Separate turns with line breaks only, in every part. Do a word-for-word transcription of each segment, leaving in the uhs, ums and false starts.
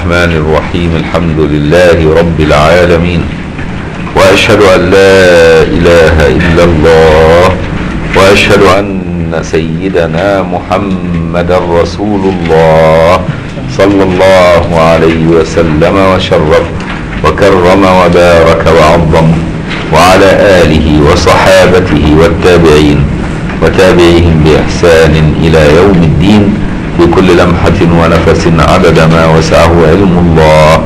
الرحمن الرحيم. الحمد لله رب العالمين، وأشهد أن لا إله إلا الله، وأشهد أن سيدنا محمدا رسول الله صلى الله عليه وسلم وشرف وكرم وبارك وعظم، وعلى آله وصحابته والتابعين وتابعيهم بإحسان إلى يوم الدين بكل لمحة ونفس عدد ما وسعه علم الله.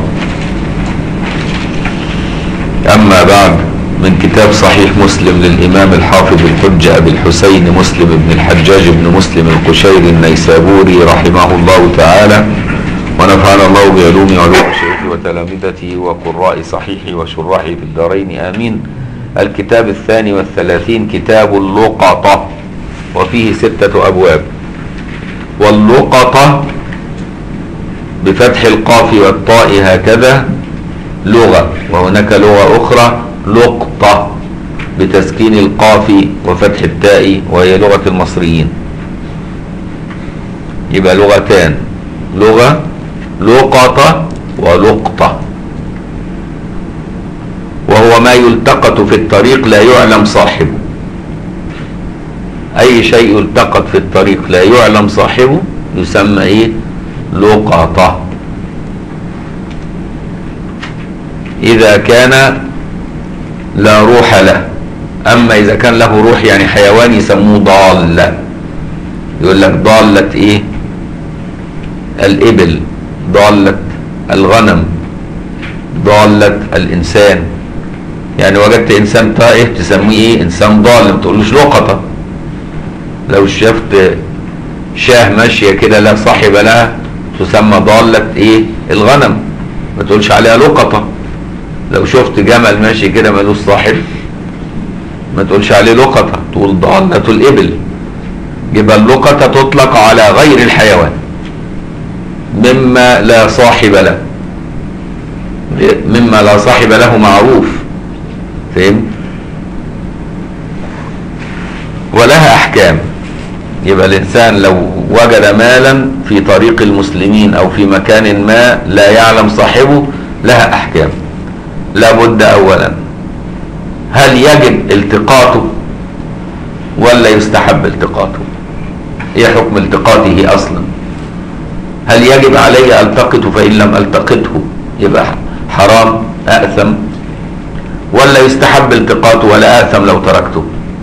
أما بعد، من كتاب صحيح مسلم للإمام الحافظ الحجة أبي الحسين مسلم بن الحجاج بن مسلم القشيري النيسابوري رحمه الله تعالى، ونفعنا الله بعلوم علوم شيخي وتلامذته وقراء صحيحي وشراحي في الدارين آمين. الكتاب الثاني والثلاثين، كتاب اللقطة، وفيه ستة أبواب. واللقطة بفتح القاف والطاء هكذا لغة، وهناك لغة أخرى لقطة بتسكين القاف وفتح التاء، وهي لغة المصريين. يبقى لغتان، لغة لقطة ولقطة. وهو ما يلتقط في الطريق لا يعلم صاحبه. أي شيء يلتقط في الطريق لا يعلم صاحبه يسمى إيه؟ لقطة. إذا كان لا روح له. أما إذا كان له روح يعني حيوان يسموه ضالة. يقول لك ضالة إيه؟ الإبل، ضالة الغنم، ضالة الإنسان. يعني وجدت إنسان تائه تسميه إيه؟ إنسان ضال، ما تقولوش لقطة. لو شفت شاه ماشية كده لا صاحب لها تسمى ضالة إيه؟ الغنم، ما تقولش عليها لقطة. لو شفت جمل ماشي كده ملوش صاحب ما تقولش عليه لقطة، تقول ضالة الإبل. يبقى اللقطة تطلق على غير الحيوان مما لا صاحب له، مما لا صاحب له معروف. فهمت؟ ولها أحكام. يبقى الإنسان لو وجد مالا في طريق المسلمين أو في مكان ما لا يعلم صاحبه لها أحكام. لابد أولا، هل يجب التقاطه ولا يستحب التقاطه؟ ايه حكم التقاطه أصلا؟ هل يجب علي ألتقطه فإن لم ألتقطه يبقى حرام أأثم، ولا يستحب التقاطه ولا أأثم لو تركته؟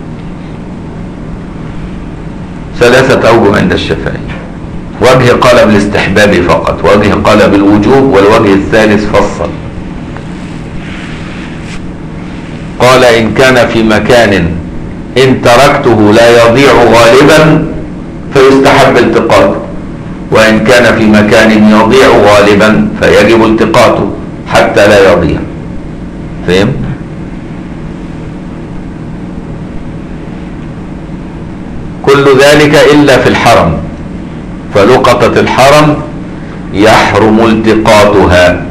ثلاثة أوجه عند الشافعي. وجه قال بالاستحباب فقط، وجه قال بالوجوب، والوجه الثالث فصل. قال إن كان في مكان إن تركته لا يضيع غالبا فيستحب التقاطه، وإن كان في مكان يضيع غالبا فيجب التقاطه حتى لا يضيع. فهم؟ كل ذلك إلا في الحرم، فلقطة الحرم يحرم التقاطها.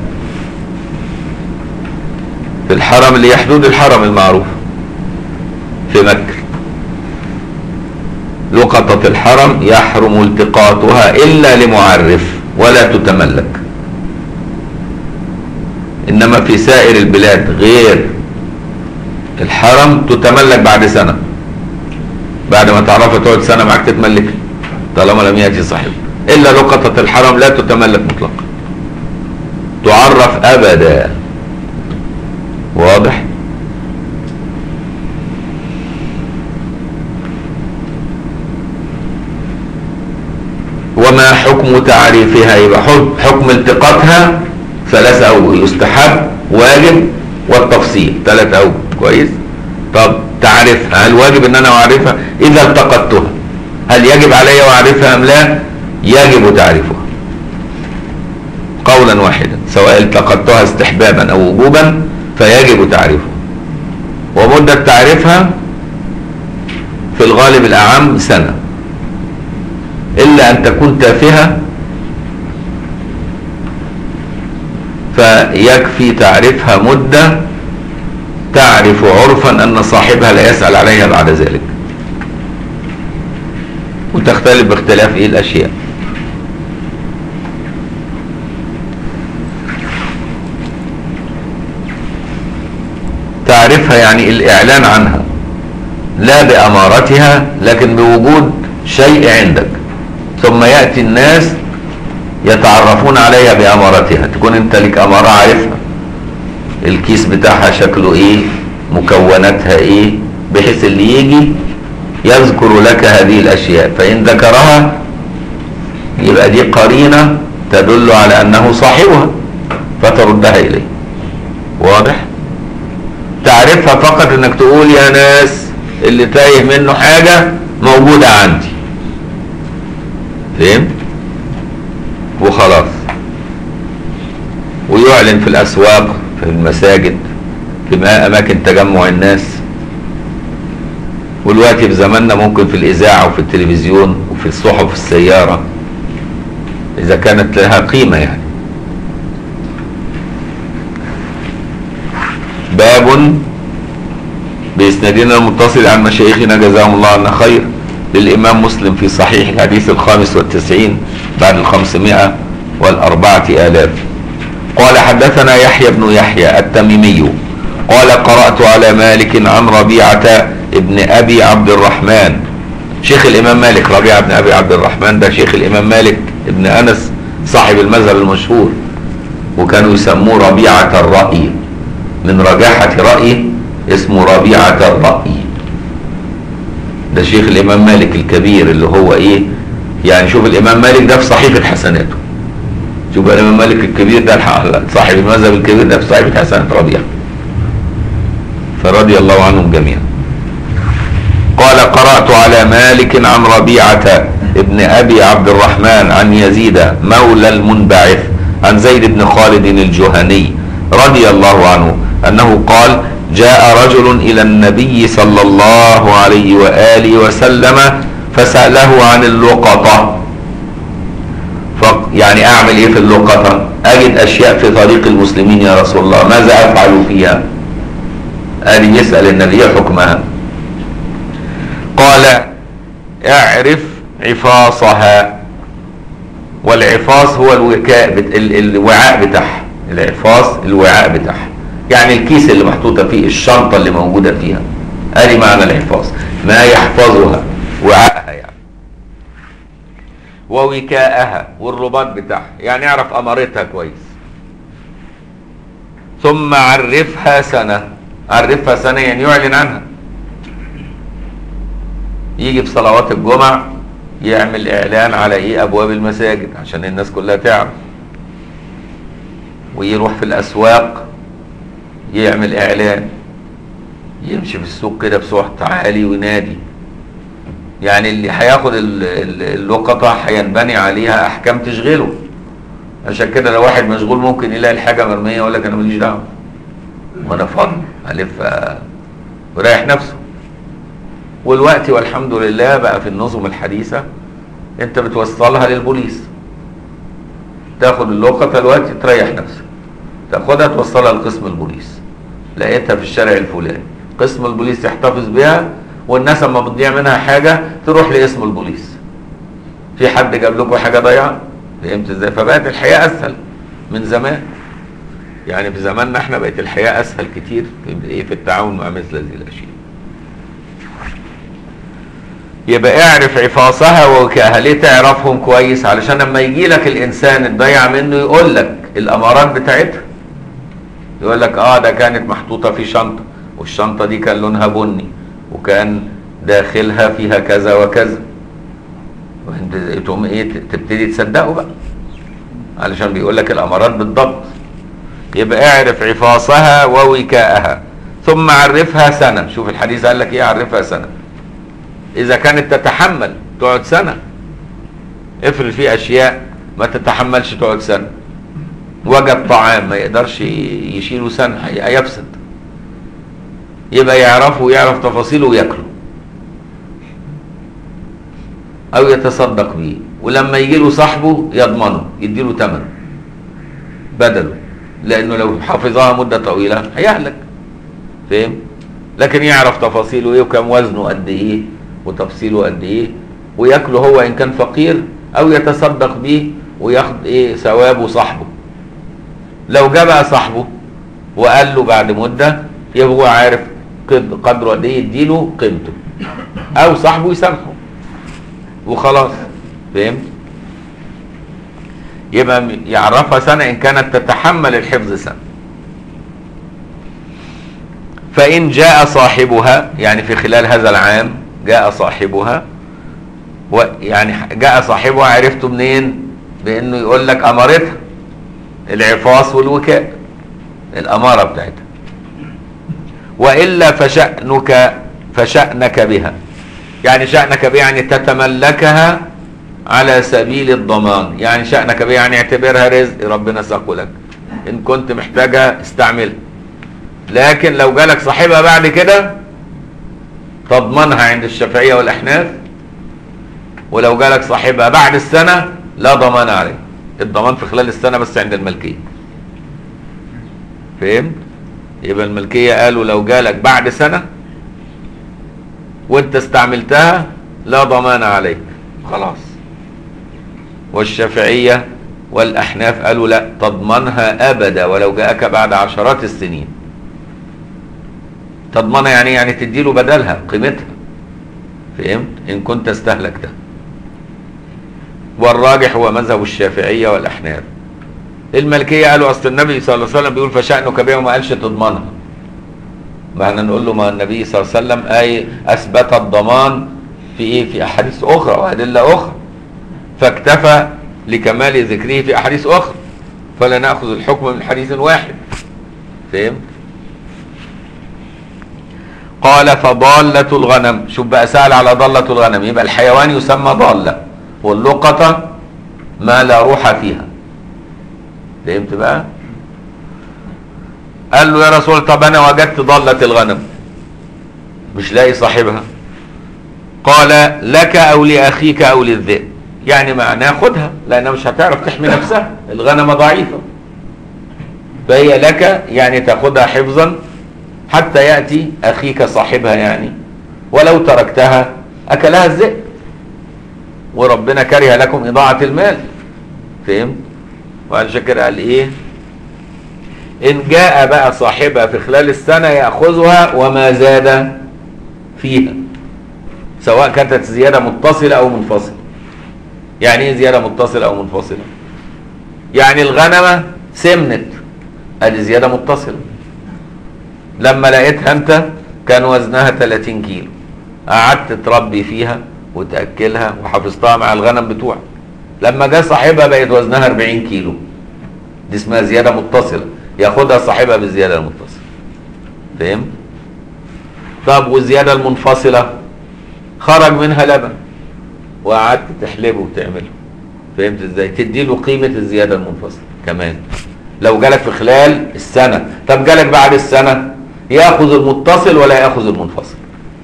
في الحرم اللي هي حدود الحرم المعروف في مكة، لقطة الحرم يحرم التقاطها إلا لمعرف ولا تتملك. إنما في سائر البلاد غير الحرم تتملك بعد سنة، بعد ما تعرفها تقعد سنة معك تتملك طالما لم يأتي صاحب. إلا لقطة الحرم لا تتملك مطلقا، تعرف أبدا. واضح؟ وما حكم تعريفها؟ يبقى حكم التقاطها ثلاثة أوجه: يستحب، واجب، والتفصيل. ثلاثة أوجه. كويس؟ طب تعرفها، هل واجب ان انا اعرفها؟ اذا التقطتها هل يجب علي اعرفها ام لا؟ يجب تعريفها قولا واحدا، سواء التقطتها استحبابا او وجوبا فيجب تعريفها. ومدة تعريفها في الغالب الاعم سنة، الا ان تكون تافهة فيكفي تعريفها مدة تعرف عرفا ان صاحبها لا يسأل عليها بعد ذلك. وتختلف باختلاف ايه الاشياء. معرفة يعني الإعلان عنها، لا بأمارتها لكن بوجود شيء عندك، ثم يأتي الناس يتعرفون عليها بأمارتها، تكون انت لك أمارة عارفها، الكيس بتاعها شكله ايه، مكوناتها ايه، بحيث اللي يجي يذكر لك هذه الأشياء، فإن ذكرها يبقى دي قرينة تدل على أنه صاحبها فتردها إليه. واضح؟ تعرفها فقط انك تقول يا ناس اللي تايه منه حاجة موجودة عندي، فهمت؟ وخلاص. ويعلن في الأسواق، في المساجد، في أماكن تجمع الناس. والوقت في زماننا ممكن في الإذاعة وفي التلفزيون وفي الصحف السيارة إذا كانت لها قيمة يعني. باب بإسنادنا المتصل عن مشايخنا جزاهم الله عنا خير للإمام مسلم في صحيح الحديث الخامس والتسعين بعد الخمسمائة والأربعة آلاف. قال حدثنا يحيى بن يحيى التميمي قال قرأت على مالك عن ربيعة ابن أبي عبد الرحمن، شيخ الإمام مالك. ربيعة بن أبي عبد الرحمن ده شيخ الإمام مالك ابن أنس صاحب المذهب المشهور، وكانوا يسموه ربيعة الرأي، من رجاحة رأيه اسمه ربيعة الرأي. ده شيخ الإمام مالك الكبير اللي هو إيه يعني، شوف الإمام مالك ده في صحيفة حسناته، شوف الإمام مالك الكبير ده صاحب المذهب الكبير ده في صحيفة حسنات ربيعة، فرضي الله عنهم جميعا. قال قرأت على مالك عن ربيعة ابن أبي عبد الرحمن عن يزيد مولى المنبعث عن زيد بن خالد الجهني رضي الله عنه أنه قال جاء رجل إلى النبي صلى الله عليه وآله وسلم فسأله عن اللقطة، يعني أعمل إيه في اللقطة؟ أجد أشياء في طريق المسلمين يا رسول الله، ماذا أفعل فيها؟ قال يسأل النبي حكمها. قال اعرف عفاصها، والعفاص هو الوكاء بت... الوعاء بتاعها، العفاص الوعاء بتاعها يعني الكيس اللي محطوطة فيه، الشنطة اللي موجودة فيها، ادي معنى العفاص، ما يحفظها، وعاءها يعني. ووكاءها والرباط بتاعها، يعني اعرف امارتها كويس. ثم عرفها سنة، عرفها سنة يعني يعلن عنها، يجي في صلوات الجمعة يعمل اعلان على ايه ابواب المساجد عشان الناس كلها تعرف، ويروح في الاسواق يعمل اعلان، يمشي في السوق كده بصوت عالي وينادي، يعني اللي هياخد اللقطة هينبني عليها احكام تشغله. عشان كده لو واحد مشغول ممكن يلاقي الحاجة مرمية يقول لك انا ماليش دعوة وانا فاضي الف ورايح نفسه. والوقت والحمد لله بقى في النظم الحديثة انت بتوصلها للبوليس، تاخد اللقطة الوقت تريح نفسك، تاخدها توصلها لقسم البوليس، لقيتها في الشارع الفلاني، قسم البوليس يحتفظ بها، والناس اما بتضيع منها حاجة تروح لاسم البوليس، في حد جاب لكم حاجة ضايعة، فهمت ازاي؟ فبقت الحياة اسهل من زمان، يعني في زماننا احنا بقت الحياة اسهل كتير في, في التعاون مع مثل هذه الاشياء. يبقى اعرف عفاصها ووكاءها، ليه تعرفهم كويس؟ علشان لما يجي لك الانسان الضيع منه يقول لك الامارات بتاعتها، يقول لك اه ده كانت محطوطة في شنطة، والشنطة دي كان لونها بني، وكان داخلها فيها كذا وكذا، وانت تقوم ايه تبتدي تصدقه بقى علشان بيقول لك الامارات بالضبط. يبقى اعرف عفاصها ووكاءها ثم عرفها سنة. شوف الحديث قال لك ايه، عرفها سنة. اذا كانت تتحمل تقعد سنة، افرض في اشياء ما تتحملش تقعد سنة، وجد طعام ما يقدرش يشيله سنة هيفسد، يبقى يعرفه ويعرف تفاصيله وياكله او يتصدق بيه، ولما يجي له صاحبه يضمنه يديله ثمن بدله، لانه لو حفظها مدة طويلة هيهلك، فاهم؟ لكن يعرف تفاصيله ايه وكم وزنه قد ايه وتفصيله قد ايه، وياكله هو ان كان فقير، او يتصدق بيه وياخد ايه ثوابه صاحبه. لو جاء بقى صاحبه وقال له بعد مدة، يبقى هو عارف قدره قد ايه يديله قيمته، او صاحبه يسامحه وخلاص. فهمت؟ يبقى يعرفها سنة إن كانت تتحمل الحفظ سنة. فإن جاء صاحبها يعني في خلال هذا العام جاء صاحبها، ويعني جاء صاحبها عرفته منين؟ بأنه يقول لك أمارتها العفاص والوكاء، الأمارة بتاعتها. وإلا فشأنك فشأنك بها، يعني شأنك بها يعني تتملكها على سبيل الضمان، يعني شأنك بها يعني اعتبرها رزق ربنا ساقه لك، إن كنت محتاجها استعملها. لكن لو جالك صاحبها بعد كده تضمنها عند الشافعية والأحناف، ولو جالك صاحبها بعد السنة لا ضمان عليه، الضمان في خلال السنة بس عند الملكية. فهمت؟ يبقى الملكية قالوا لو جالك بعد سنة وانت استعملتها لا ضمان عليك خلاص. والشافعية والأحناف قالوا لا، تضمنها أبدا ولو جاءك بعد عشرات السنين. تضمنها يعني يعني تديله بدلها قيمتها. فهمت؟ إن كنت استهلكتها. والراجح هو مذهب الشافعية والأحناف. المالكية قالوا أصل النبي صلى الله عليه وسلم بيقول فشأنك بها وما قالش تضمنها. ما احنا نقول له ما النبي صلى الله عليه وسلم أي أثبت الضمان في إيه؟ في أحاديث أخرى وأدلة أخرى، فاكتفى لكمال ذكره في أحاديث أخرى، فلا نأخذ الحكم من حديث واحد. فهمت؟ قال فضالة الغنم، شوف بقى سأل على ضالة الغنم، يبقى الحيوان يسمى ضالة، واللقطة ما لا روح فيها. فهمت بقى؟ قال له يا رسول الله طب أنا وجدت ضالة الغنم مش لاقي صاحبها، قال لك أو لأخيك أو للذئب، يعني معناه خدها لأنها مش هتعرف تحمي نفسها، الغنمة ضعيفة، فهي لك يعني تاخدها حفظا حتى يأتي أخيك صاحبها، يعني ولو تركتها أكلها الذئب، وربنا كره لكم إضاعة المال. فهمت؟ وعشان كده قال إيه؟ إن جاء بقى صاحبها في خلال السنة يأخذها وما زاد فيها، سواء كانت زيادة متصلة أو منفصلة. يعني إيه زيادة متصلة أو منفصلة؟ يعني الغنمة سمنت، ادي زيادة متصلة. لما لقيتها انت كان وزنها ثلاثين كيلو، قعدت تربي فيها وتأكلها وحفظتها مع الغنم بتوعك، لما جاء صاحبها بقت وزنها أربعين كيلو، دي اسمها زيادة متصلة، ياخدها صاحبها بالزيادة المتصلة. فهمت؟ طب والزيادة المنفصلة خرج منها لبن وقعدت تحلبه وتعمله. فهمت ازاي؟ تدي له قيمة الزيادة المنفصلة كمان لو جالك في خلال السنة. طب جالك بعد السنة ياخذ المتصل ولا ياخذ المنفصل.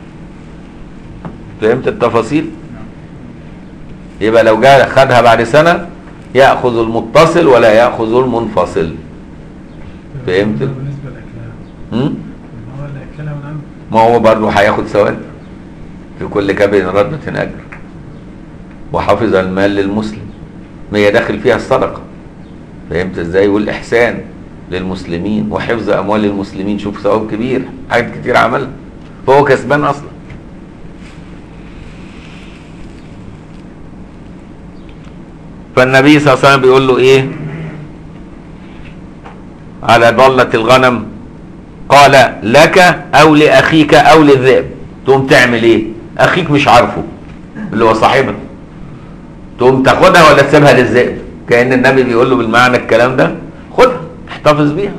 فهمت التفاصيل؟ يبقى لو جاء خدها بعد سنة ياخذ المتصل ولا ياخذ المنفصل. فهمت؟
بالنسبة لأكلها
ما هو برضه هياخد ثواب في كل كبد ردة أجر، وحفظ المال للمسلم، ما هي داخل فيها الصدقة. فهمت ازاي؟ والإحسان للمسلمين وحفظ أموال المسلمين، شوف ثواب كبير، حاجات كتير عملها، فهو كسبان أصلا. فالنبي صلى الله عليه وسلم بيقول له إيه على ضالة الغنم؟ قال لك أو لأخيك أو للذئب. تقوم تعمل إيه؟ أخيك مش عارفه اللي هو صاحبها، تقوم تاخدها ولا تسيبها للذئب؟ كأن النبي بيقول له بالمعنى الكلام ده، خدها احتفظ بيها.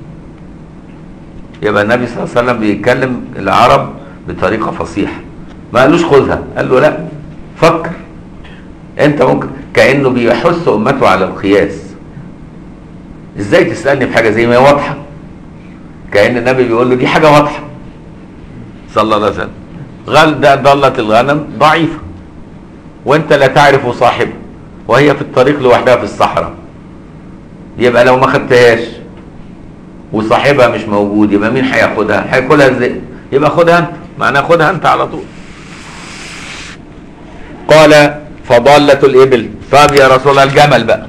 يبقى النبي صلى الله عليه وسلم بيتكلم العرب بطريقة فصيحة، ما قالوش خذها، قال له لا فكر انت ممكن، كأنه بيحث امته على القياس. ازاي تسألني بحاجة زي ما هي واضحة؟ كأن النبي بيقول له دي حاجة واضحة صلى الله عليه وسلم. غل ده ضالة الغنم ضعيفة وانت لا تعرف صاحبها وهي في الطريق لوحدها في الصحراء، يبقى لو ما خدتهاش وصاحبها مش موجود يبقى مين هياخدها؟ هياخدها الذئب. يبقى خدها انت، معناها خدها انت على طول. قال فضالة الإبل. طب يا رسول الله الجمل بقى،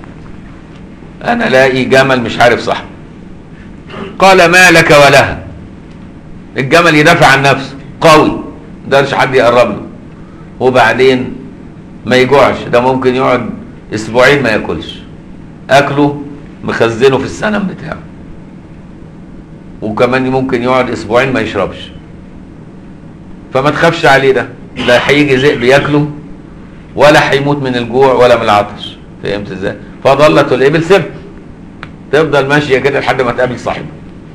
انا لاقي جمل مش عارف صح. قال ما لك ولها، الجمل يدافع عن نفسه قوي، مقدرش حد يقرب له، وبعدين ما يجوعش، ده ممكن يقعد اسبوعين ما ياكلش، اكله مخزنه في السنم بتاعه، وكمان ممكن يقعد اسبوعين ما يشربش. فما تخافش عليه، ده لا هيجي ذئب ياكله ولا هيموت من الجوع ولا من العطش. فهمت ازاي؟ فضلت الابل سيبها تفضل ماشيه كده لحد ما تقابل صاحبها.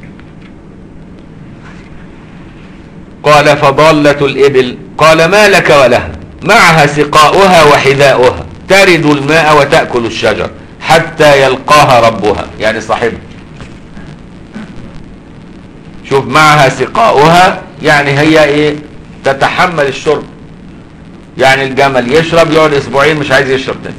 قال فضلت الابل، قال ما لك ولها؟ معها سقاؤها وحذاؤها، ترد الماء وتأكل الشجر حتى يلقاها ربها، يعني صاحبها. شوف، معها سقاؤها يعني هي ايه؟ تتحمل الشرب. يعني الجمل يشرب يقعد اسبوعين مش عايز يشرب تاني.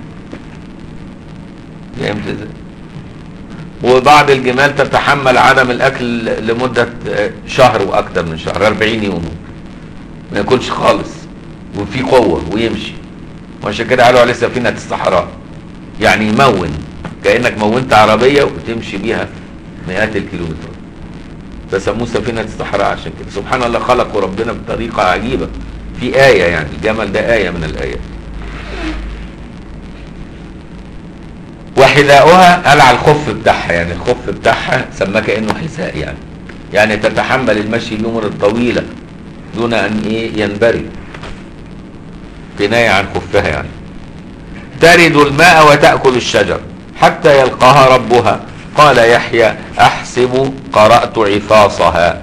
فهمت ازاي؟ وبعض الجمال تتحمل عدم الاكل لمدة شهر واكثر من شهر، أربعين يوم ما ياكلش خالص وفي قوة ويمشي. وعشان كده قالوا عليه سفينة الصحراء، يعني يمون، كأنك مونت عربية وتمشي بيها مئات الكيلومترات، فسموه سفينة الصحراء. عشان كده سبحان الله خلقوا ربنا بطريقة عجيبة. في آية، يعني الجمل ده آية من الآيات. وحذاؤها قال على الخف بتاعها، يعني الخف بتاعها سماه كأنه حذاء، يعني يعني تتحمل المشي الأمور الطويلة دون أن إيه ينبري، كناية عن خفها يعني. ترد الماء وتأكل الشجر حتى يلقاها ربها. قال يحيى أحسب قرأت عفاصها.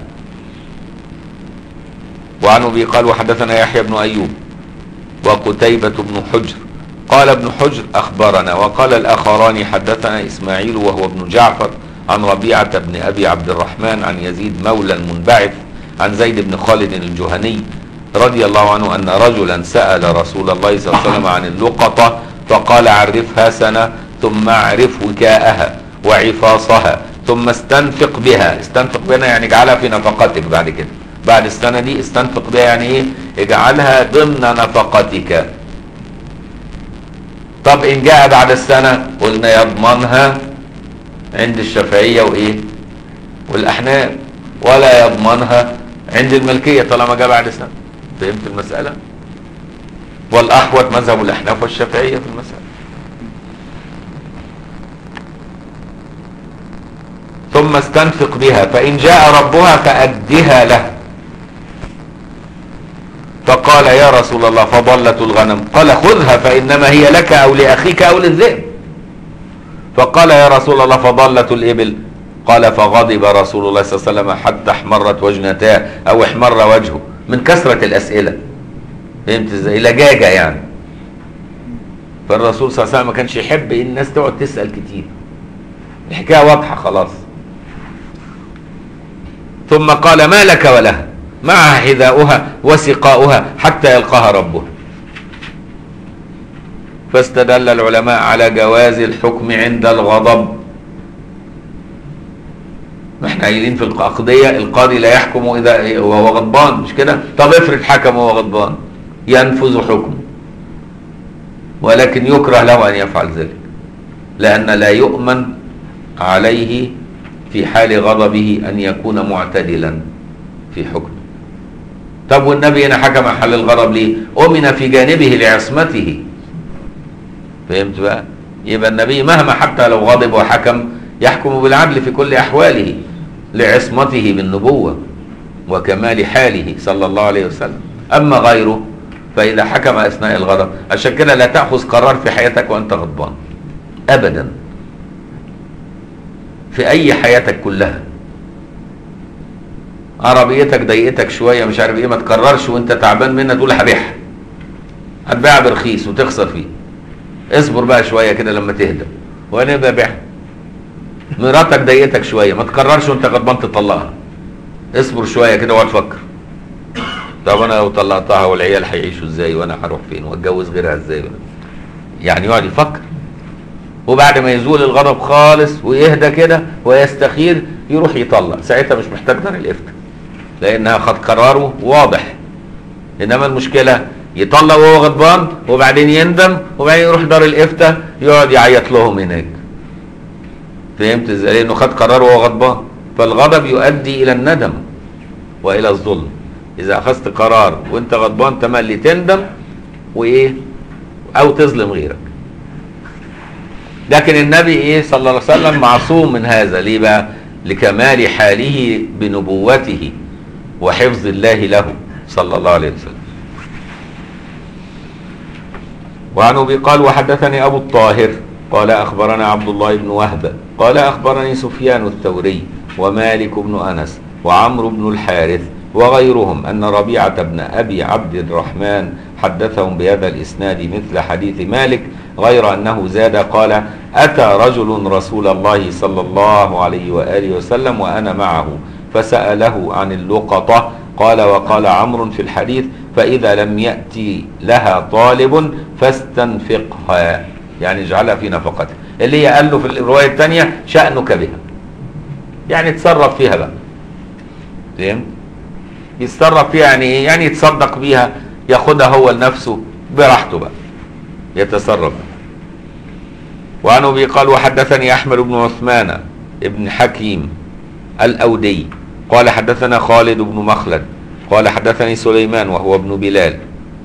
وعن أبي قال وحدثنا يحيى بن أيوب وقتيبة بن حجر قال ابن حجر أخبرنا، وقال الآخران حدثنا إسماعيل وهو ابن جعفر عن ربيعة بن أبي عبد الرحمن عن يزيد مولى المنبعث عن زيد بن خالد الجهني رضي الله عنه أن رجلا سأل رسول الله صلى الله عليه وسلم عن اللقطة فقال عرفها سنة ثم اعرف وكاءها وعفاصها ثم استنفق بها. استنفق بها يعني اجعلها في نفقتك بعد كده، بعد السنة دي استنفق بها يعني ايه؟ اجعلها ضمن نفقتك. طب ان جاء بعد السنة قلنا يضمنها عند الشافعية وايه والاحناف، ولا يضمنها عند الملكية طالما جاء بعد سنة. فهمت المسألة؟ والاحوط مذهب الاحناف والشافعية في المسألة. ثم استنفق بها فإن جاء ربها فأدها له. فقال يا رسول الله فضلت الغنم؟ قال خذها فإنما هي لك أو لأخيك أو للذئب. فقال يا رسول الله فضلت الإبل؟ قال فغضب رسول الله صلى الله عليه وسلم حتى احمرت وجنتاه أو احمر وجهه من كثرة الأسئلة. فهمت ازاي؟ لجاجة يعني. فالرسول صلى الله عليه وسلم ما كانش يحب ان الناس تقعد تسأل كتير، الحكاية واضحة خلاص. ثم قال ما لك ولها؟ معها حذاؤها وسقاؤها حتى يلقاها ربها. فاستدل العلماء على جواز الحكم عند الغضب. ما احنا قايلين في القضية القاضي لا يحكم اذا وهو غضبان، مش كده؟ طب افرض حكم وهو غضبان، ينفذ حكمه، ولكن يكره له ان يفعل ذلك، لان لا يؤمن عليه في حال غضبه ان يكون معتدلا في حكمه. طب والنبي هنا حكم حل الغضب ليه؟ أمن في جانبه لعصمته. فهمت بقى؟ يبقى النبي مهما حتى لو غضب وحكم يحكم بالعدل في كل أحواله لعصمته بالنبوة وكمال حاله صلى الله عليه وسلم. أما غيره فإذا حكم أثناء الغضب، عشان كده لا تأخذ قرار في حياتك وأنت غضبان أبدا، في أي حياتك كلها. عربيتك ضايقتك شويه مش عارف ايه، ما تكررش وانت تعبان منها تقول هبيعها، هتبيعها برخيص وتخسر فيه. اصبر بقى شويه كده لما تهدى وهنبقى بيعها. مراتك ضايقتك شويه ما تكررش وانت غضبان تطلقها، اصبر شويه كده واقعد فكر، طب انا لو طلقتها والعيال هيعيشوا ازاي وانا هروح فين واتجوز غيرها ازاي؟ يعني يقعد يفكر، وبعد ما يزول الغضب خالص ويهدى كده ويستخير يروح يطلق. ساعتها مش محتاج دار الافتاء لانها خد قراره واضح. انما المشكله يطلق وهو غضبان وبعدين يندم وبعدين يروح دار الافتاء يقعد يعيط لهم هناك. فهمت ازاي؟ لانه خد قراره وهو غضبان، فالغضب يؤدي الى الندم والى الظلم. اذا اخذت قرار وانت غضبان تملي تندم وايه او تظلم غيرك. لكن النبي ايه صلى الله عليه وسلم معصوم من هذا. ليه بقى؟ لكمال حاله بنبوته وحفظ الله له صلى الله عليه وسلم. وعن ابي قال وحدثني ابو الطاهر قال اخبرنا عبد الله بن وهب قال اخبرني سفيان الثوري ومالك بن انس وعمرو بن الحارث وغيرهم ان ربيعه بن ابي عبد الرحمن حدثهم بهذا الاسناد مثل حديث مالك غير انه زاد قال اتى رجل رسول الله صلى الله عليه واله وسلم وانا معه فساله عن اللقطه قال وقال عمرو في الحديث فاذا لم ياتي لها طالب فاستنفقها، يعني اجعلها في نفقته، اللي هي قال له في الروايه الثانيه شانك بها، يعني تصرف فيها بقى. فهمت؟ يتصرف فيها يعني ايه؟ يعني يتصدق بيها، ياخدها هو لنفسه براحته بقى، يتصرف. وعن ابي قال وحدثني احمد بن عثمان ابن حكيم الاودي قال حدثنا خالد بن مخلد قال حدثني سليمان وهو ابن بلال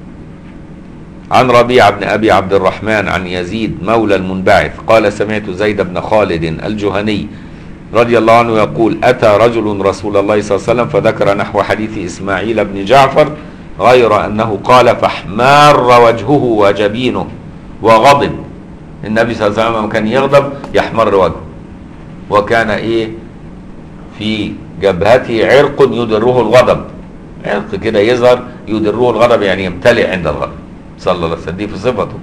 عن ربيع بن ابي عبد الرحمن عن يزيد مولى المنبعث قال سمعت زيد بن خالد الجهني رضي الله عنه يقول اتى رجل رسول الله صلى الله عليه وسلم فذكر نحو حديث اسماعيل بن جعفر غير انه قال فاحمار وجهه وجبينه وغضب. النبي صلى الله عليه وسلم كان يغضب يحمر وجهه، وكان ايه في جبهته عرق يدره الغضب، عرق كده يظهر يدره الغضب، يعني يمتلئ عند الغضب صلى الله عليه وسلم. دي في صفته.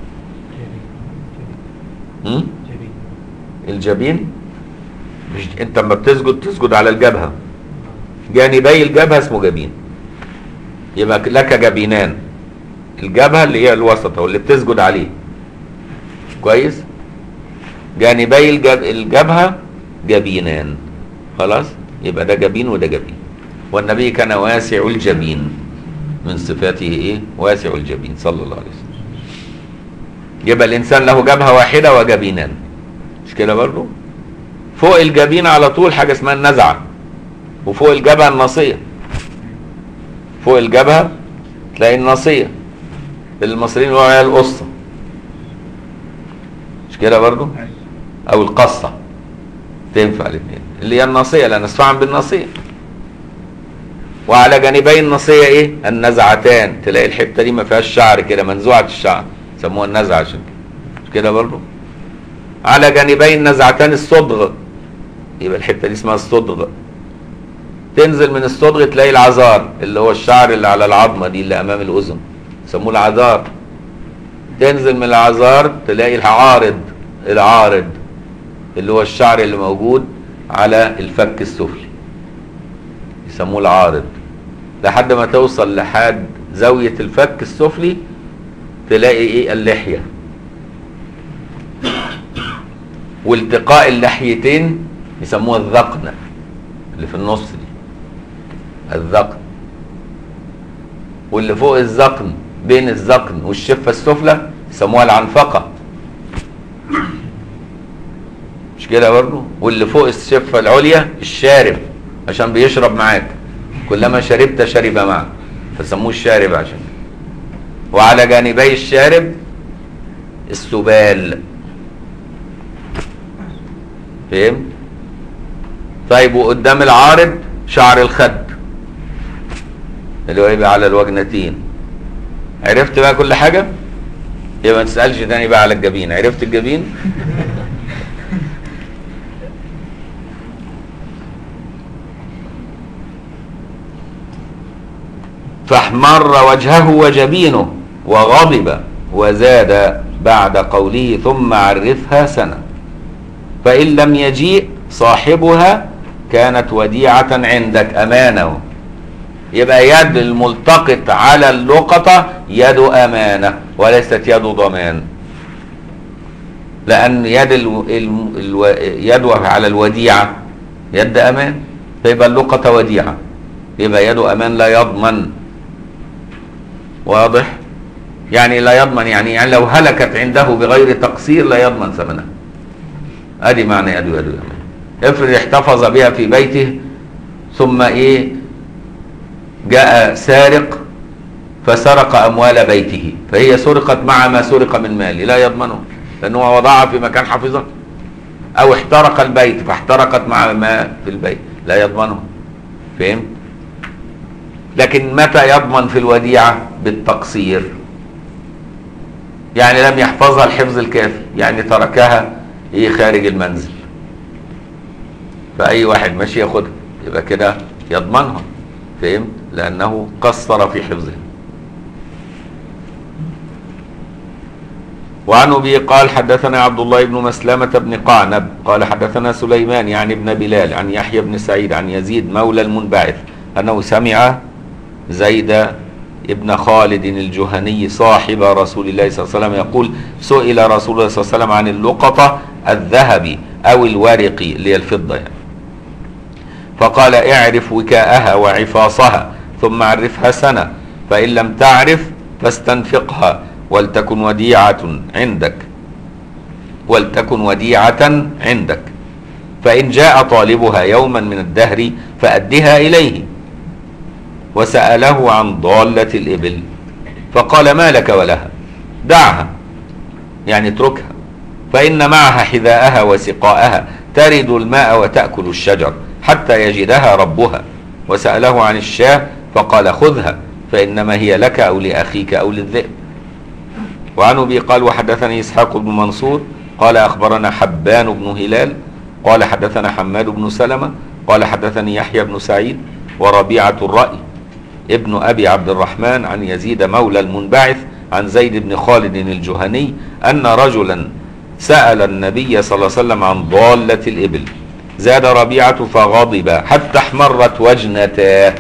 هم؟ الجبين مش انت لما بتسجد تسجد على الجبهه، جانبي الجبهه اسمه جبين، يبقى لك جبينان، الجبهه اللي هي الوسط واللي بتسجد عليه كويس، جانبي الجب... الجبهه جبينان، خلاص يبقى ده جبين وده جبين. والنبي كان واسع الجبين، من صفاته ايه؟ واسع الجبين صلى الله عليه وسلم. يبقى الانسان له جبهه واحده وجبينان، مش كده برضه؟ فوق الجبين على طول حاجه اسمها النزعه، وفوق الجبهه الناصيه. فوق الجبهه تلاقي الناصيه، المصريين يقولوا عليها القصه، مش كده برضه؟ او القصه، تنفع الاثنين، اللي هي الناصيه لان اسفعا بالناصيه. وعلى جانبي الناصيه ايه؟ النزعتان، تلاقي الحته دي ما فيهاش شعر كده، منزوعه الشعر، يسموها النزعه عشان كده، مش كده برضه؟ على جانبي النزعتان الصدغ، يبقى الحته دي اسمها الصدغ. تنزل من الصدغ تلاقي العذار، اللي هو الشعر اللي على العظمه دي اللي امام الاذن، يسموه العذار. تنزل من العذار تلاقي العارض، العارض اللي هو الشعر اللي موجود على الفك السفلي، يسموه العارض. لحد ما توصل لحد زاويه الفك السفلي تلاقي ايه؟ اللحيه. والتقاء اللحيتين يسموها الذقن، اللي في النص دي الذقن. واللي فوق الذقن بين الذقن والشفه السفلى يسموها العنفقه، مش كده برضه؟ واللي فوق الشفه العليا الشارب، عشان بيشرب معاك، كلما شربت شرب معك، فسموه الشارب عشان كده. وعلى جانبي الشارب السبال. فهمت؟ طيب وقدام العارض شعر الخد اللي هو يبقى على الوجنتين. عرفت بقى كل حاجه؟ يبقى ما تسالش تاني بقى على الجبين. عرفت الجبين؟ فاحمر وجهه وجبينه وغضب وزاد بعد قوله ثم عرفها سنه فإن لم يجيء صاحبها كانت وديعة عندك، أمانة. يبقى يد الملتقط على اللقطة يد أمانة وليست يد ضمان، لأن يد ال... ال... الو... يده على الوديعة يد أمان، فيبقى اللقطة وديعة، يبقى يد أمان لا يضمن. واضح؟ يعني لا يضمن، يعني, يعني لو هلكت عنده بغير تقصير لا يضمن ثمنها. ادي معنى يده يده. افرض احتفظ بها في بيته ثم ايه جاء سارق فسرق أموال بيته، فهي سرقت مع ما سرق من ماله، لا يضمنه لأنه وضعها في مكان حفظه. أو احترق البيت فاحترقت مع ما في البيت، لا يضمنه. فهمت؟ لكن متى يضمن في الوديعة؟ بالتقصير، يعني لم يحفظها الحفظ الكافي، يعني تركها ايه خارج المنزل، فأي واحد ماشي ياخدها، يبقى كده يضمنها. فهمت؟ لأنه قصر في حفظها. وعن أبي قال حدثنا عبد الله بن مسلمة بن قعنب قال حدثنا سليمان يعني ابن بلال عن يحيى بن سعيد عن يزيد مولى المنبعث أنه سمع زيد ابن خالد الجهني صاحب رسول الله صلى الله عليه وسلم يقول سئل رسول الله صلى الله عليه وسلم عن اللقطة الذهب أو الورق اللي هي الفضة يعني، فقال اعرف وكاءها وعفاصها ثم عرفها سنة، فإن لم تعرف فاستنفقها ولتكن وديعة عندك ولتكن وديعة عندك فإن جاء طالبها يوما من الدهر فأدها إليه. وسأله عن ضالة الإبل فقال ما لك ولها، دعها يعني اتركها، فإن معها حذاءها وسقاءها ترد الماء وتأكل الشجر حتى يجدها ربها. وسأله عن الشاة فقال خذها فإنما هي لك أو لأخيك أو للذئب. وعن أبي قال وحدثني إسحاق بن منصور قال أخبرنا حبان بن هلال قال حدثنا حماد بن سلمة قال حدثني يحيى بن سعيد وربيعة الرأي ابن أبي عبد الرحمن عن يزيد مولى المنبعث عن زيد بن خالد الجهني أن رجلا سأل النبي صلى الله عليه وسلم عن ضالة الإبل، زاد ربيعة فغضب حتى احمرت وجنتاه.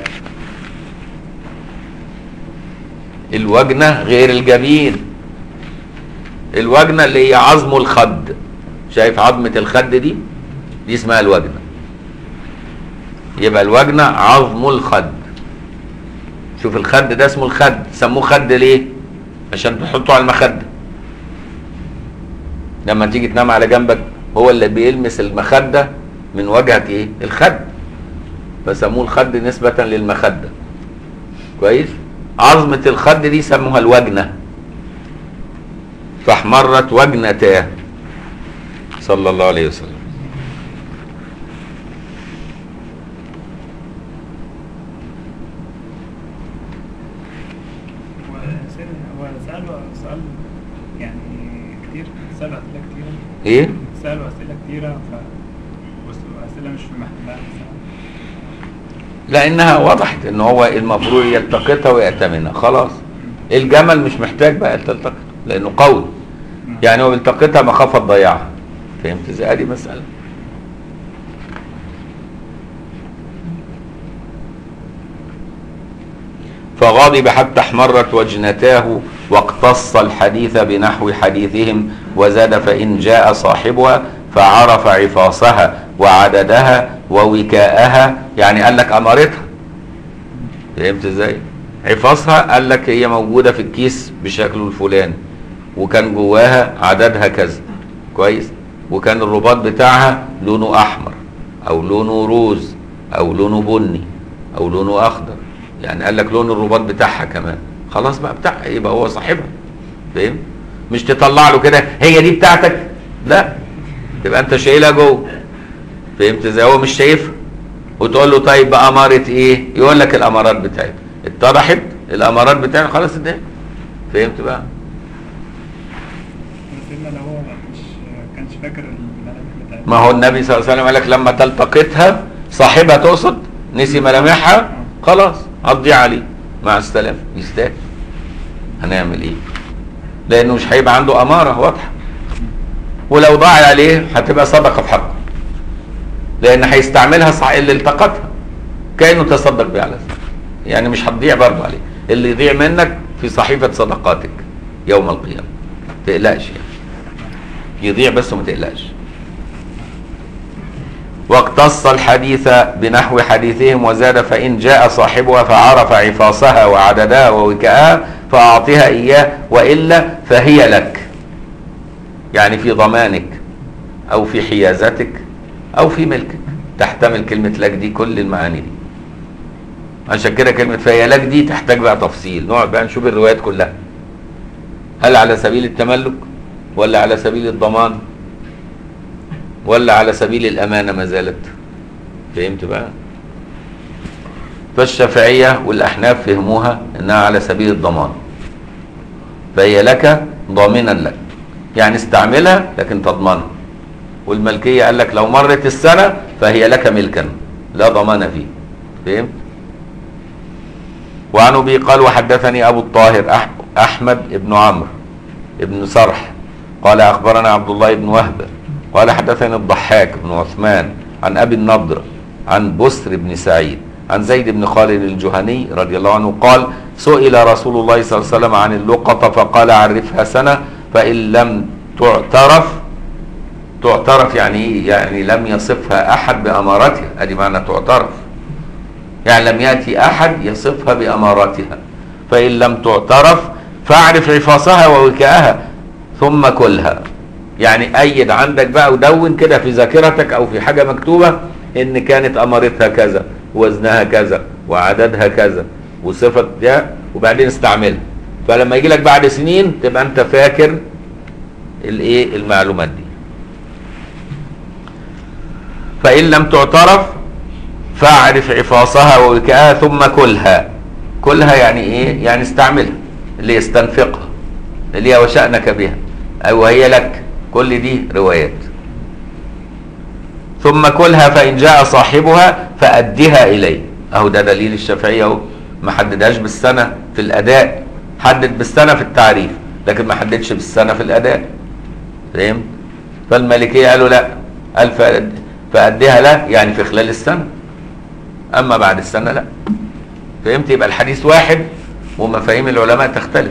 الوجنة غير الجبين، الوجنة اللي هي عظم الخد، شايف عظمة الخد دي دي اسمها الوجنة. يبقى الوجنة عظم الخد. شوف الخد ده اسمه الخد، سموه خد ليه؟ عشان تحطه على المخدة لما تيجي تنام على جنبك، هو اللي بيلمس المخدة من وجهك ايه؟ الخد، فسموه الخد نسبة للمخدة. كويس؟ عظمة الخد دي سموها الوجنة. فاحمرت وجنتاه صلى الله عليه وسلم.
سألوا سؤال يعني كتير، سألوا أسئلة كتيرة.
ايه؟
سألوا أسئلة كتيرة ف أسئلة مش في محلها.
لأنها وضحت إن هو المفروض يلتقطها ويأتمنها، خلاص. الجمل مش محتاج بقى تلتقط لأنه قوي، يعني هو بيلتقطها مخافة تضيعها. فهمت ازاي؟ دي مسألة. فغضب حتى احمرت وجنتاه واقتص الحديث بنحو حديثهم وزاد فإن جاء صاحبها فعرف عفاصها وعددها ووكاءها، يعني قال لك أمارتها. فهمت ازاي؟ عفاصها قال لك هي موجودة في الكيس بشكل الفلاني وكان جواها عددها كذا. كويس؟ وكان الرباط بتاعها لونه أحمر أو لونه روز أو لونه بني أو لونه أخضر، يعني قال لك لون الرباط بتاعها كمان. خلاص بقى بتاعها، يبقى هو صاحبها. فاهم؟ مش تطلع له كده هي دي بتاعتك، لا، تبقى انت شايلها جوه. فهمت ازاي؟ هو مش شايفها وتقول له طيب بأمارة ايه؟ يقول لك الأمارات بتاعتها اتضحت، الأمارات بتاعتها خلاص اتضحت. فهمت بقى؟
سيدنا لو هو مش كانش فاكر الملامح بتاعتها،
ما هو النبي صلى الله عليه وسلم قال لك لما تلتقطها صاحبها تقصد نسي ملامحها، خلاص هتضيع عليه مع السلامة، يستاهل. هنعمل ايه؟ لانه مش هيبقى عنده اماره واضحه، ولو ضاع عليه هتبقى صدقه في حقه، لان هيستعملها صح اللي التقطها كانه تصدق بها على ذلك، يعني مش هتضيع برضه عليه. اللي يضيع منك في صحيفه صدقاتك يوم القيامه، ما تقلقش يعني، يضيع بس وما تقلقش. واقتص الحديث بنحو حديثهم وزاد فإن جاء صاحبها فعرف عفاصها وعددها ووكاءها فأعطها إياه وإلا فهي لك، يعني في ضمانك أو في حيازتك أو في ملكك، تحتمل كلمة لك دي كل المعاني دي. عشان كده كلمة فهي لك دي تحتاج بقى تفصيل، نقعد بقى نشوف الروايات كلها، هل على سبيل التملك ولا على سبيل الضمان ولا على سبيل الأمانة ما زالت؟ فهمت بقى؟ فالشافعية والأحناف فهموها إنها على سبيل الضمان، فهي لك ضامنا لك، يعني استعملها لكن تضمنها. والملكية قال لك لو مرت السنة فهي لك ملكا لا ضمان فيه. فهمت؟ وعن أبي قال وحدثني أبو الطاهر أحمد بن عمرو بن سرح قال أخبرنا عبد الله بن وهب قال حدثني الضحاك بن عثمان عن أبي النضر عن بسر بن سعيد عن زيد بن خالد الجهني رضي الله عنه قال سئل رسول الله صلى الله عليه وسلم عن اللقطة فقال عرفها سنة فإن لم تعترف، تعترف يعني ايه؟ يعني لم يصفها أحد بأمارتها، ادي معنى تعترف، يعني لم يأتي أحد يصفها بأماراتها. فإن لم تعترف فاعرف عفاصها ووكاءها ثم كلها، يعني أيد عندك بقى ودون كده في ذاكرتك أو في حاجة مكتوبة إن كانت أمارتها كذا وزنها كذا وعددها كذا وصفة ده، وبعدين استعملها. فلما يجي لك بعد سنين تبقى أنت فاكر الإيه المعلومات دي. فإن لم تعترف فاعرف عفاصها ووكاءها ثم كلها. كلها يعني ايه؟ يعني استعملها، اللي يستنفقها، اللي هي وشأنك بها او هي لك، كل دي روايات. ثم كلها فإن جاء صاحبها فأدها إليه. اهو ده دليل الشافعية اهو، ما حددهاش بالسنة في الأداء، حدد بالسنة في التعريف لكن ما حددش بالسنة في الأداء. فهمت؟ فالمالكية قالوا لا، قال فأدها لا يعني في خلال السنة، أما بعد السنة لا. فهمت؟ يبقى الحديث واحد ومفاهيم العلماء تختلف.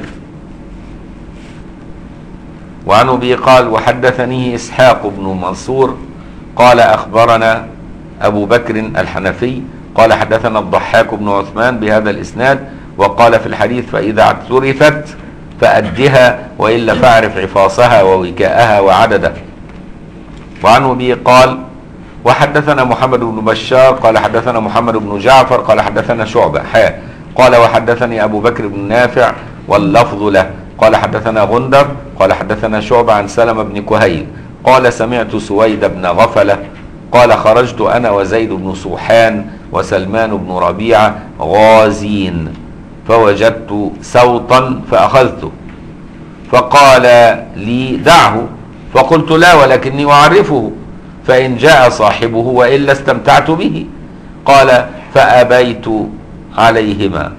وعن أبي قال وحدثنيه إسحاق بن منصور قال أخبرنا أبو بكر الحنفي قال حدثنا الضحاك بن عثمان بهذا الإسناد وقال في الحديث فإذا اعترفت فأدها وإلا فاعرف عفاصها ووكاءها وعددها. وعن أبي قال وحدثنا محمد بن بشار قال حدثنا محمد بن جعفر قال حدثنا شعبة حاء قال وحدثني أبو بكر بن نافع واللفظ له قال حدثنا غندر قال حدثنا شعبة عن سلمة بن كهيل قال سمعت سويد بن غفلة قال خرجت أنا وزيد بن صوحان وسلمان بن ربيعة غازين فوجدت سوطا فأخذته فقال لي دعه فقلت لا ولكني أعرفه فإن جاء صاحبه وإلا استمتعت به. قال فأبيت عليهما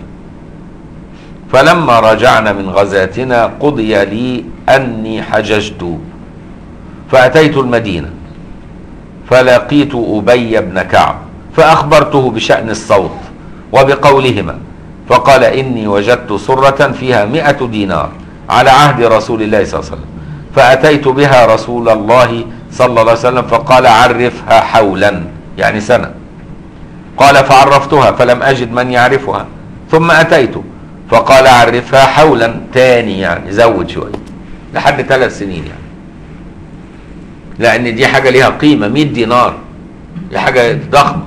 فلما رجعنا من غزاتنا قضي لي أني حججت فأتيت المدينة فلقيت أبي بن كعب فأخبرته بشأن الصوت وبقولهما فقال إني وجدت سرة فيها مئة دينار على عهد رسول الله صلى الله عليه وسلم فأتيت بها رسول الله صلى الله عليه وسلم فقال عرفها حولا يعني سنة. قال فعرفتها فلم أجد من يعرفها ثم أتيت فقال عرفها حولا تاني يعني زود شوية لحد ثلاث سنين يعني، لأن دي حاجة ليها قيمة مئة دينار، دي حاجة ضخمة.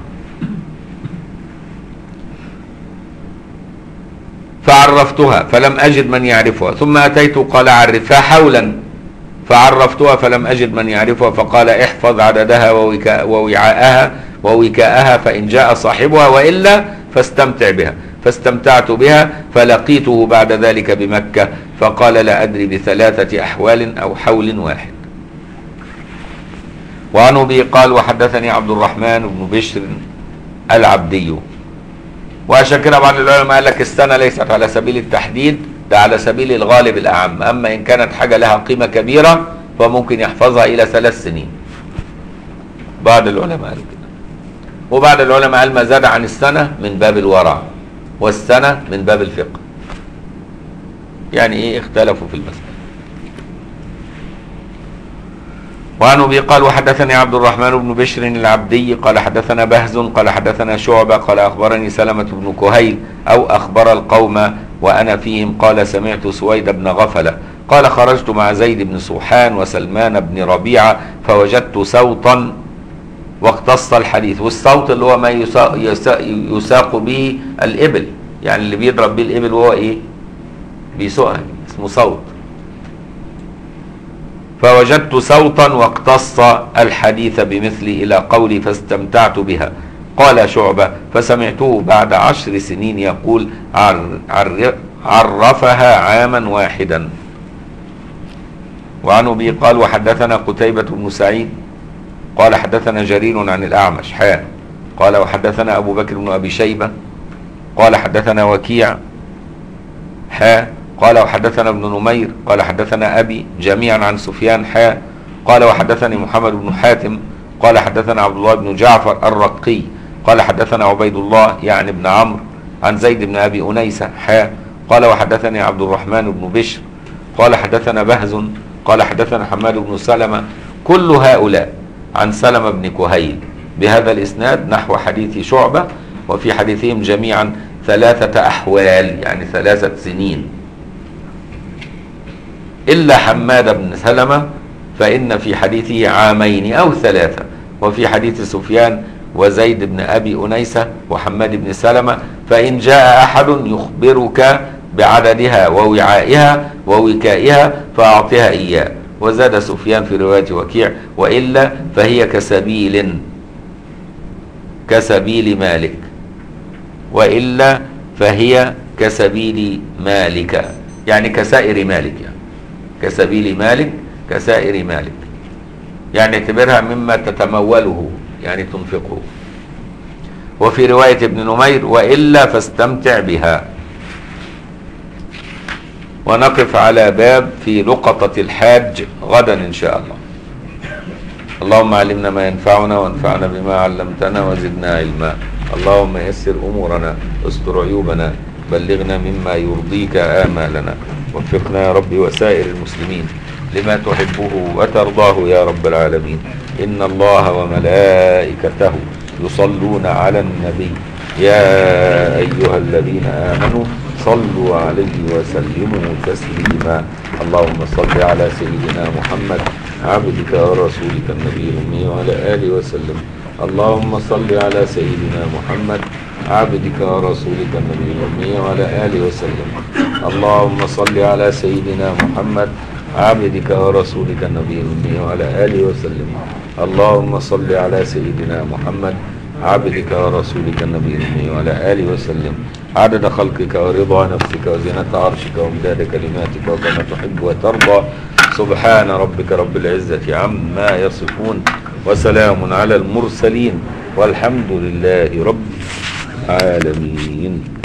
فعرفتها فلم أجد من يعرفها ثم أتيت قال عرفها حولا فعرفتها فلم أجد من يعرفها فقال احفظ عددها ووعاءها ووكاءها فإن جاء صاحبها وإلا فاستمتع بها. فاستمتعت بها فلقيته بعد ذلك بمكة فقال لا أدري بثلاثة أحوال أو حول واحد. وعن أبي قال وحدثني عبد الرحمن بن بشر العبدي. وعشان كده بعض العلماء قال لك السنة ليست على سبيل التحديد، ده على سبيل الغالب الأعم، أما إن كانت حاجة لها قيمة كبيرة فممكن يحفظها إلى ثلاث سنين. بعض العلماء قالوا كده، وبعض العلماء قال ما زاد عن السنة من باب الورع والسنة من باب الفقه. يعني إيه اختلفوا في المسألة. وعن أبي قال وحدثني عبد الرحمن بن بشر العبدي قال حدثنا بهز قال حدثنا شعبة قال أخبرني سلمة بن كهيل أو أخبر القوم وأنا فيهم قال سمعت سويد بن غفلة قال خرجت مع زيد بن صوحان وسلمان بن ربيعة فوجدت سوطا واختص الحديث. والصوت اللي هو ما يساق, يساق, يساق به الإبل، يعني اللي بيضرب به الإبل وهو إيه بيسوقها اسمه صوت. فوجدت صوتا واقتص الحديث بمثله إلى قولي فاستمتعت بها. قال شعبة فسمعته بعد عشر سنين يقول عر عر عرفها عاما واحدا. وعن أبي قال وحدثنا قتيبة بن سعيد قال حدثنا جرير عن الأعمش حاء قال وحدثنا أبو بكر بن أبي شيبة قال حدثنا وكيع حاء قال وحدثنا ابن نمير قال حدثنا أبي جميعا عن سفيان حاء قال وحدثني محمد بن حاتم قال حدثنا عبد الله بن جعفر الرقي قال حدثنا عبيد الله يعني ابن عمرو عن زيد بن أبي أنيسة حاء قال وحدثني عبد الرحمن بن بشر قال حدثنا بهز قال حدثنا حماد بن سلمة كل هؤلاء عن سلمة بن كهيل بهذا الإسناد نحو حديث شعبة، وفي حديثهم جميعا ثلاثة أحوال يعني ثلاثة سنين، إلا حماد بن سلمة فإن في حديثه عامين أو ثلاثة، وفي حديث سفيان وزيد بن أبي أنيسة وحماد بن سلمة فإن جاء أحد يخبرك بعددها ووعائها ووكائها فأعطها إياه. وزاد سفيان في رواية وكيع وإلا فهي كسبيل كسبيل مالك، وإلا فهي كسبيل مالك يعني كسائر مالك، يعني كسبيل مالك كسائر مالك، يعني اعتبرها مما تتموله يعني تنفقه. وفي رواية ابن نمير وإلا فاستمتع بها. ونقف على باب في لقطة الحاج غدا إن شاء الله. اللهم علمنا ما ينفعنا وانفعنا بما علمتنا وزدنا علما. اللهم يسر أمورنا استر عيوبنا بلغنا مما يرضيك آمالنا. وفقنا يا رب وسائر المسلمين لما تحبه وترضاه يا رب العالمين. إن الله وملائكته يصلون على النبي يا أيها الذين آمنوا صلوا عليه وسلموا تسليما. اللهم صل على سيدنا محمد عبدك ورسولك النبي الأمي وعلى آله وسلم. اللهم صل على سيدنا محمد عبدك ورسولك النبي الأمي وعلى آله وسلم. اللهم صل على سيدنا محمد عبدك ورسولك النبي الأمي وعلى آله وسلم. اللهم صل على سيدنا محمد عبدك ورسولك النبي الأمي وعلى آله وسلم عدد خلقك ورضا نفسك وزنة عرشك ومداد كلماتك وكما تحب وترضى. سبحان ربك رب العزة عما يصفون وسلام على المرسلين والحمد لله رب العالمين.